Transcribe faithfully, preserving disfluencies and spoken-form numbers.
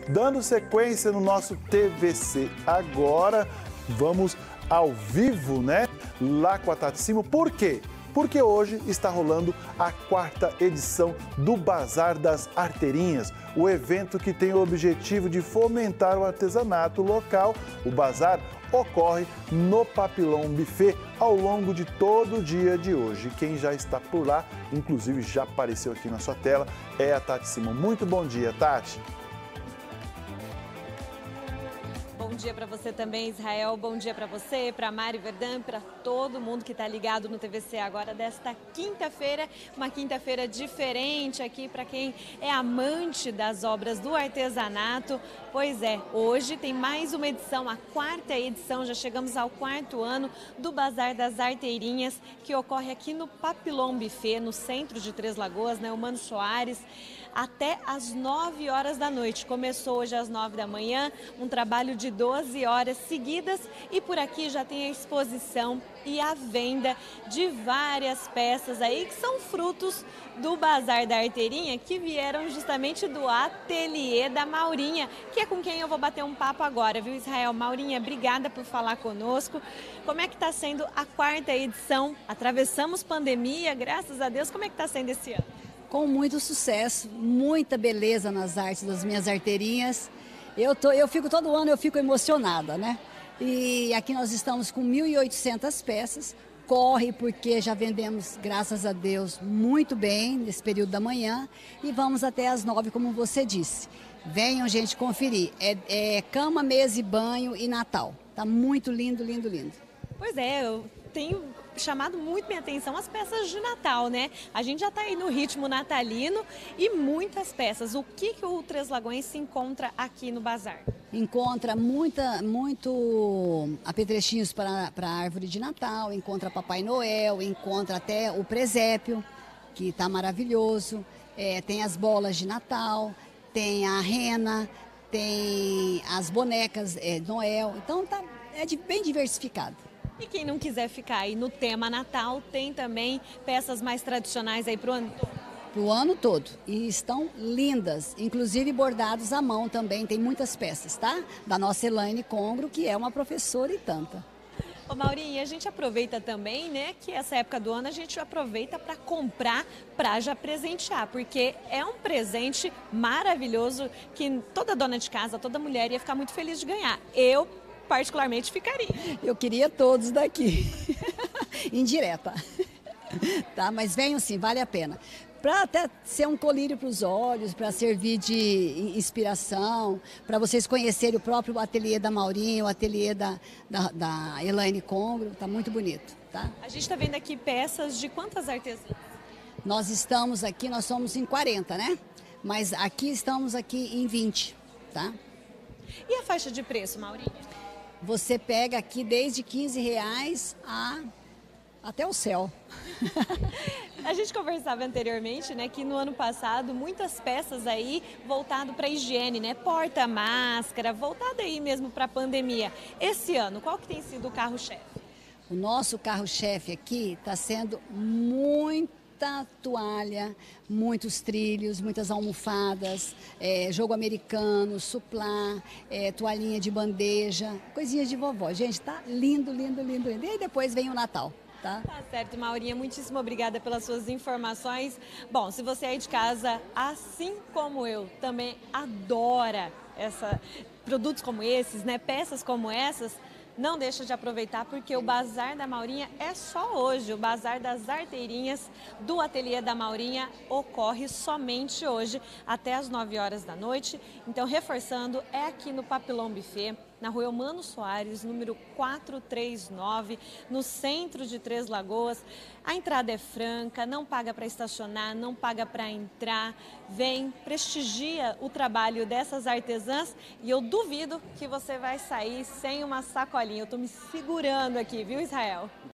dando sequência no nosso T V C. Agora vamos ao vivo, né? Lá com a Tati Simo. Por quê? Porque hoje está rolando a quarta edição do Bazar das Arteirinhas, o evento que tem o objetivo de fomentar o artesanato local. O bazar ocorre no Papillon Buffet ao longo de todo o dia de hoje. Quem já está por lá, inclusive já apareceu aqui na sua tela, é a Tati Simo. Muito bom dia, Tati. Bom dia para você também, Israel. Bom dia para você, para Mari Verdun, para todo mundo que está ligado no T V C agora desta quinta-feira. Uma quinta-feira diferente aqui para quem é amante das obras do artesanato. Pois é, hoje tem mais uma edição, a quarta edição, já chegamos ao quarto ano do Bazar das Arteirinhas, que ocorre aqui no Papillon Buffet, no centro de Três Lagoas, né, o Mano Soares, até às nove horas da noite. Começou hoje às nove da manhã, um trabalho de doze horas seguidas, e por aqui já tem a exposição e a venda de várias peças aí que são frutos do Bazar da Arteirinha, que vieram justamente do ateliê da Maurinha, que é com quem eu vou bater um papo agora, viu, Israel? Maurinha, obrigada por falar conosco. Como é que está sendo a quarta edição? Atravessamos pandemia, graças a Deus. Como é que está sendo esse ano? Com muito sucesso, muita beleza nas artes das minhas arteirinhas. Eu, tô, eu fico todo ano, eu fico emocionada, né? E aqui nós estamos com mil e oitocentas peças. Corre porque já vendemos, graças a Deus, muito bem nesse período da manhã. E vamos até às nove, como você disse. Venham, gente, conferir. É, é cama, mesa e banho e Natal. Tá muito lindo, lindo, lindo. Pois é, eu tenho chamado muito minha atenção as peças de Natal, né? A gente já está aí no ritmo natalino e muitas peças. O que, que o Três Lagoense encontra aqui no bazar? Encontra muita, muito apetrechos para a árvore de Natal, encontra Papai Noel, encontra até o presépio, que está maravilhoso. É, tem as bolas de Natal, tem a rena, tem as bonecas é, Noel. Então tá, é de, bem diversificado. E quem não quiser ficar aí no tema Natal, tem também peças mais tradicionais aí pro ano todo? Pro ano todo. E estão lindas, inclusive bordados à mão também, tem muitas peças, tá? Da nossa Elaine Congro, que é uma professora e tanta. Ô Maurinha, a gente aproveita também, né, que essa época do ano a gente aproveita para comprar, para já presentear, porque é um presente maravilhoso que toda dona de casa, toda mulher ia ficar muito feliz de ganhar. Eu particularmente ficaria. Eu queria todos daqui, indireta, tá? Mas venham sim, vale a pena. Para até ser um colírio para os olhos, para servir de inspiração, para vocês conhecerem o próprio ateliê da Maurinha, o ateliê da, da, da Elaine Congro, tá muito bonito, tá? A gente está vendo aqui peças de quantas artesãs? Nós estamos aqui, nós somos em quarenta, né? Mas aqui estamos aqui em vinte, tá? E a faixa de preço, Maurinha? Você pega aqui desde quinze reais a até o céu. A gente conversava anteriormente, né, que no ano passado muitas peças aí voltado para higiene, né, porta-máscara, voltado aí mesmo para a pandemia. Esse ano, qual que tem sido o carro-chefe? O nosso carro-chefe aqui está sendo muito muita toalha, muitos trilhos, muitas almofadas, é, jogo americano, suplá, é, toalhinha de bandeja, coisinhas de vovó. Gente, tá lindo, lindo, lindo, lindo. E aí depois vem o Natal. Tá? Tá certo, Maurinha, muitíssimo obrigada pelas suas informações. Bom, se você aí de casa, assim como eu, também adora essa, produtos como esses, né, peças como essas, não deixa de aproveitar, porque o Bazar da Maurinha é só hoje. O Bazar das Arteirinhas do ateliê da Maurinha ocorre somente hoje, até às nove horas da noite. Então, reforçando, é aqui no Papillon Buffet, na rua Mano Soares, número quatrocentos e trinta e nove, no centro de Três Lagoas. A entrada é franca, não paga para estacionar, não paga para entrar. Vem, prestigia o trabalho dessas artesãs e eu duvido que você vai sair sem uma sacolinha. Eu estou me segurando aqui, viu, Israel?